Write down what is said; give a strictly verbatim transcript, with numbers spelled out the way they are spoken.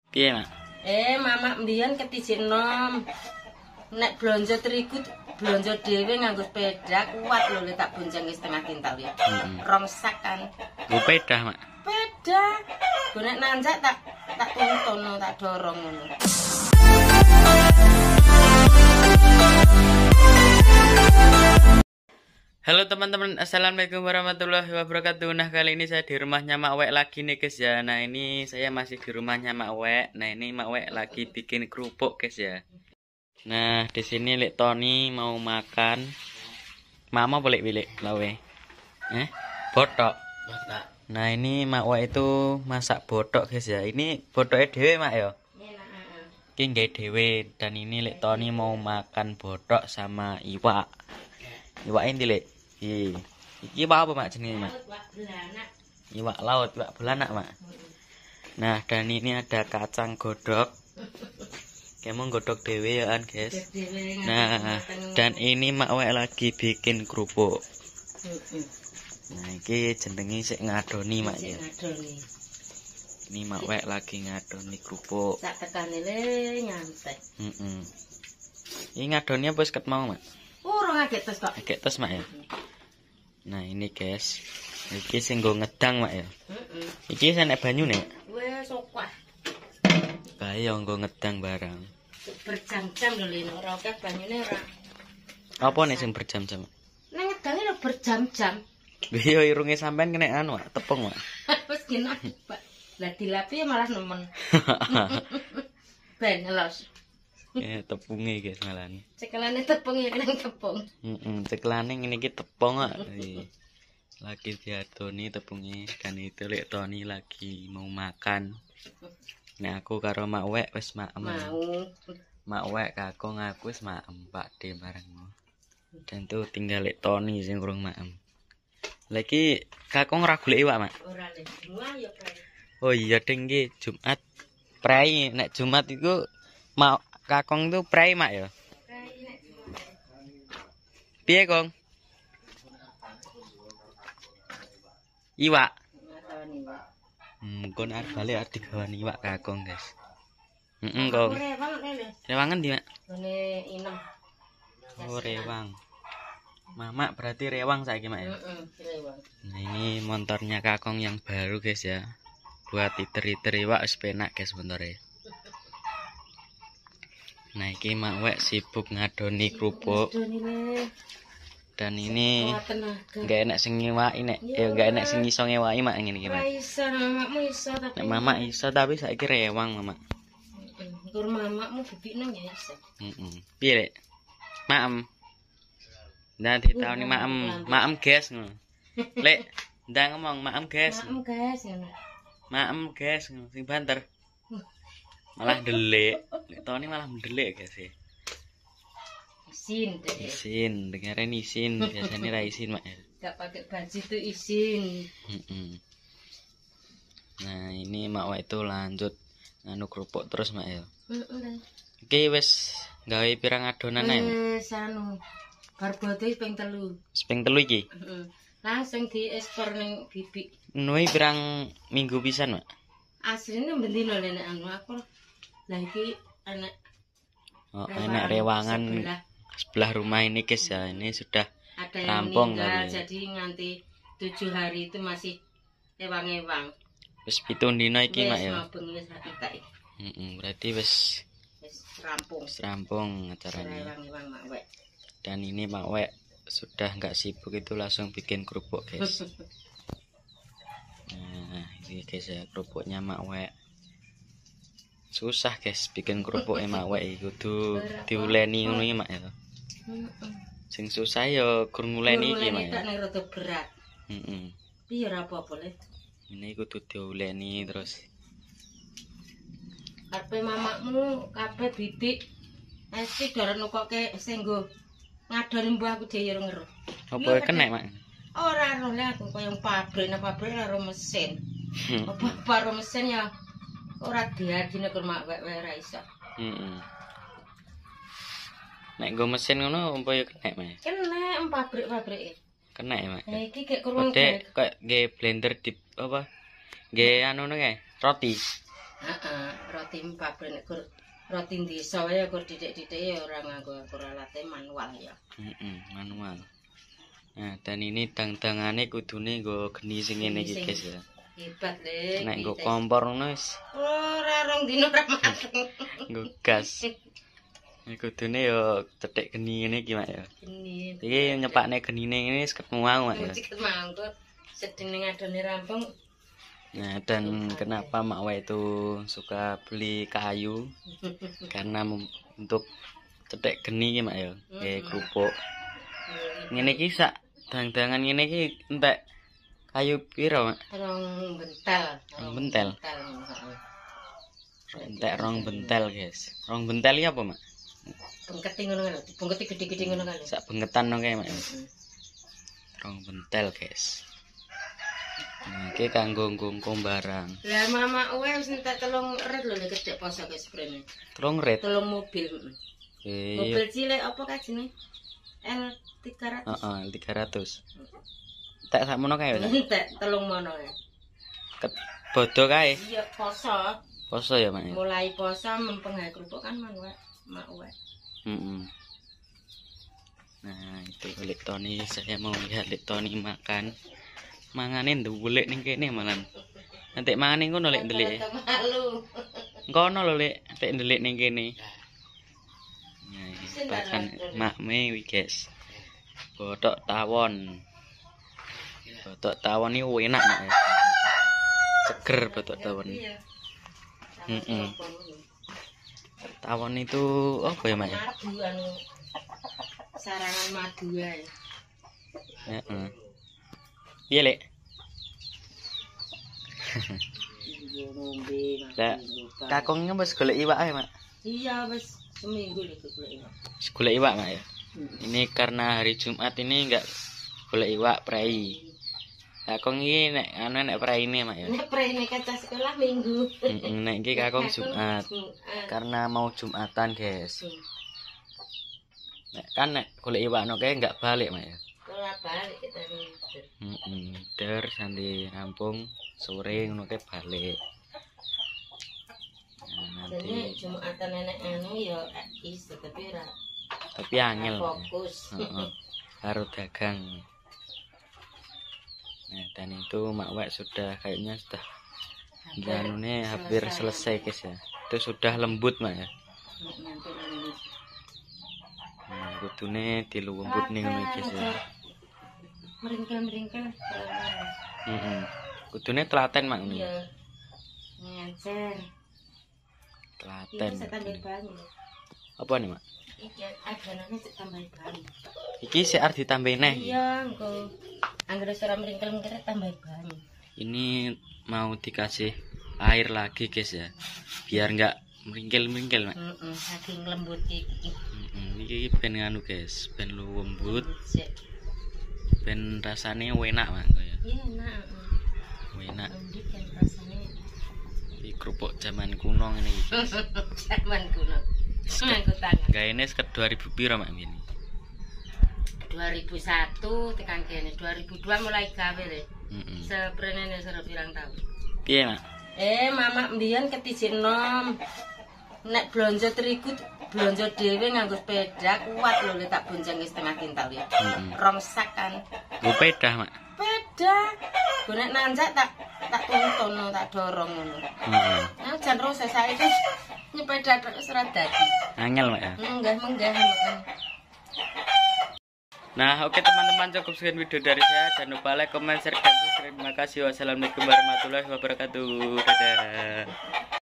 Piye, Mak? Eh, mama mbiyen ketijik nom. Nek blonjo terigu blonjo dhewe nganggo sepeda kuat lho lek tak bonjang setengah kintal ya. Heeh. Rong sak kan. Nggo pedah, Mak. Peda. Go nek nanjak tak tak tuntun tak dorong ngono. Halo teman-teman, assalamualaikum warahmatullahi wabarakatuh. Nah, kali ini saya di rumahnya Mak Wek lagi nih guys ya. Nah, ini saya masih di rumahnya Mak Wek. Nah, ini Mak Wek lagi bikin kerupuk guys ya. Nah, di sini Lek Tony mau makan. Mama boleh pilih lawe. Eh, botok. Nah, ini Mak Wek itu masak botok guys ya. Ini botoknya dewe Mak ya. Ini nggak dewe. Dan ini Lek Tony mau makan botok sama iwak. Iwak ini Lek. Iki, iki apa Mak jenenge Mak? Iwak laut, iwak belanak Mak. Nah, dan ini ada kacang godok. Kamu godok dewe ya kan guys. Nah, dan ini Mak Wek lagi bikin kerupuk. Nah, iki jenenge sik ngadoni Mak ya. Ini Mak Wek lagi ngadoni kerupuk. Sak tekane le nyantai. Heeh. Ini ngadoni apa wis ket mau Mak? Ora ngagek tes kok. Agak tes Mak ya. Nah, ini guys. Iki sing nggo ngedang Mak ya. Heeh. Iki senek banyune. Wes sokah. Kaya nggo ngedang barang. Berjam-jam lho lino ora akeh banyune ora. Apa nek sing berjam-jam? Nang ngedange lho berjam-jam. Iya irunge sampean kena anu Mak, tepung Mak. Wis kena Pak. Lah dilapi malah nemen. Ben los. Ya tepunge guys malah nih. Cekelane tepung ya nang tepung. Heeh, cekelane ngene iki tepung Mak. Lagi diadoni tepungnya dan itu Lek Tony lagi mau makan. Nah, aku karo Mak Wek wis maem. Mau. Mak Wek kakung aku wis maem Pak De barengmu. Dan tuh tinggal Lek Tony sing kurang maem. Lagi kakung ora golek iwak Mak. Ora le. Wah ya prei. Oh iya ding iki Jumat prei. Nek Jumat iku mau kakung tuh prei Mak ya. Prei nek Jumat. Piye, Kong? Iwak. Hmm, kon arep bali arep digawani iwak kakung, guys. Heeh, Kong. Rewang lele. Rewangan di Mak? Ngene inem. Oh, rewang. Mama berarti rewang saiki Mak ya. Heeh, rewang. Nah, ini motornya kakung yang baru, guys ya. Buat iter-iter iwak wis penak, guys, montore. Nah, iki Mak Wek sibuk ngadoni kerupuk. Dan ini enggak enak sing ngiwaki nek ya enggak enak sing iso ngewaki Mak ngene iki Mak. Ora iso mamakmu iso tapi. Nek Mama iso tapi saiki rewang Mama. Heeh. Kur mamakmu bibik nang ya iso. Heeh. Piye Lek? Maem. Ndak ditaoni maem, maem guys ngono. Lek, ndak ngomong maem guys. Maem guys ngono. Maem guys ngono sing banter. Malah ndelik. Lek Tony malah ndelik guys e. Isin deh. Isin, dengerin isin, biasanya ra isin Mak. Gak pakai baju itu isin. Heeh. Nah, ini Mak Wek itu lanjut nganu kerupuk terus Mak ya. Heeh. Iki wis gawe pirang adonan ae. Wis anu. Bar bodo ping telu. Ping telu iki. Heeh. Langsung diekspor ning bibik. Nuwi pirang minggu pisan Mak. Asline bendino nek anu aku. Lah iki anak Oh, enak rewangan sebelah. sebelah rumah ini guys ya. Ini sudah ada yang rampung meninggal, tadi. jadi nganti tujuh hari itu masih ewang-ewang. Wis pitung dina iki Mak ya. Wis bengi wis entek. Heeh, berarti wis Wis rampung. wis rampung acaranya. Ewang-ewang Mak Wek. Dan ini Mak Wek sudah nggak sibuk itu langsung bikin kerupuk guys. Nah, ini guys ya kerupuknya Mak Wek. Susah guys bikin kerupuk Mak Wek iku kudu diuleni ngono iki Mak ya. Heeh. Sing susah ya gur nguleni iki Mak ya. Nek rada berat. Heeh. Piye ora apa-apa le. Ini kudu diuleni terus. Kabeh mamakmu, kabeh bibik esti doran nukoke sing nggo ngadoni mbah aku dhewe ora ngeru. Apa kena Mak? Ora ero le aku koyo pabrik nang pabrik karo mesin. Apa karo mesin ya ora diadine ke Mak Wek ora iso. Heeh. Nek nggo mesin ngono apa ya kena Mak? Kena pabrik-pabrike. Kena ya Mak. Nah iki gek kurung Kode kayak nggih blender di apa? Nggih anu kae roti. Heeh, roti pabrik nek gur roti desa wae gur didik-didik ya ora nganggo alat manual ya. Heeh, manual. Nah, dan ini dang-dangane kudune nggo geni sing ngene iki, guys ya. Hebat, Le. Nek nggo kompor ngono wis ora rong dino ora mateng. nggo gas. Nek kudune yo cethek geni ngene iki, Mak ya. Geni. Iki nyepakne genine ngene wis ketemu Mak ya. Ceket mangko sedene ngadone rampung. Nah, dan kenapa Mak Wek itu suka beli kayu? Karena untuk cethek geni iki, Mak ya. Kayak kerupuk. Ngene iki sak dang-dangan ngene iki entek kayu piro, Mak? Rong bentel. Rong bentel. Entek rong bentel, guys. Rong bentel iki apa, Mak? Bengketi ngono kan, bengketi gede-gede ngono kan. Sak bengetan nang kae, Mak. Rong bentel, guys. Nah, iki kanggo ngungkum barang. Lah mama kowe wis entek telung ret lho nek gedhe poso ke sprene. Telung ret. Telung mobil. Iya. Mobil cilik apa kae jenenge? L tiga ratus. Heeh, tiga ratus. Tak sakmono kae ya. Entek telung mono ya. Ket bodo kae. Iya poso. Poso ya, Mak. Mulai poso mempeng gawe kerupuk kan mang wae, mak wae. Heeh. Nah, itu Lek Tony, saya mau lihat Lek Tony makan. Mangane nduwelek ning kene malan. Nanti mangane ngono Lek ndelik. Malu. Ngono lho Lek, nek ndelik ning kene. Nah, bahkan makme wi guys. Botok tawon. Botok tawon iki enak Mak ya. Seger botok tawon. Iya. Heeh. Tawon itu apa ya, Mak? Madu anu. Sarangan madu ae. Heeh. Piye, Lek? Lah, kakungnya wis golek iwak ae, Mak. Iya, wis seminggu lho golek iwak. Wis golek iwak, Mak ya. Ini karena hari Jumat ini enggak golek iwak prei. Kakung iki nek anu nek praine, Mak ya. Nek prene kaca sekolah minggu. Heeh, nek iki kakung Jumat. Karena mau Jumatan, guys. Nek kan nek golek iwak no kae enggak balik, Mak ya. Ora balik kita mikir. Heeh, der santi rampung sore ngono kae balik. Nah, Jadi nanti Jumatan nenek anu ya iso tapi ora tapi angel. fokus. Heeh. Karo dagang. Nah, dan itu Mak Wek sudah kayaknya sudah janune hampir selesai, guys ya. Itu sudah lembut, Mak ya. Nanti lembut. Nah, kudune dilembut ning ngono guys ya. Meringkel-meringkel. Heeh. Kudune telaten, Mak. Iya. Ngencer. Telaten. Iki tambah banyu. Apa nih, Mak? Iki adanane sik tambah banyu. Iki sik arep ditambahin neh. Iya, engko anggere ora meringkel-meringkel tambah banyu. Ini mau dikasih air lagi, guys ya. Biar enggak meringkel-meringkel, Mak. Heeh, saking lembut iki. Heeh, iki ben nganu, guys, ben lembut, Sik. ben rasane enak, Mak ya. Iya, enak. Enak. Lembut kan rasane. Iki kerupuk zaman kuno ngene iki. Zaman kuno. Nganggo tangan. Gaene sekitar dua ribu piro, Mak ini? dua ribu satu tekan kene, dua ribu dua mulai gawe le. Heeh. Seprene sero pirang tahun. Piye, Mak? Eh, mama mbiyen ketijik nom. Nek blonjo terigu blonjo dhewe nganggo sepeda kuat lho le tak boncenge setengah kintal ya. Heeh. Rong sak kan. Nggo pedah, Mak. Sepeda. Go nek nanjak tak tak tuntun tak dorong ngono. Heeh. Nah, jan rose saiki nyepeda tok wis ora dadi. Angel, Mak ya. Munggah-munggah makan. Nah, oke teman-teman, cukup sekian video dari saya. Jangan lupa like, comment, share, dan subscribe. Terima kasih. Wassalamualaikum warahmatullahi wabarakatuh. Dadah.